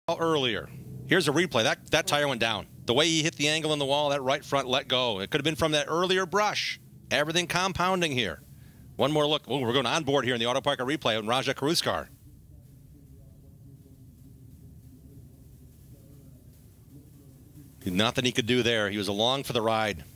earlier. Here's a replay. That tire went down. The way he hit the angle in the wall, that right front let go. It could have been from that earlier brush. Everything compounding here. One more look. Oh, we're going on board here in the Auto Parker replay on Rajah Caruth's car. Nothing he could do there. He was along for the ride.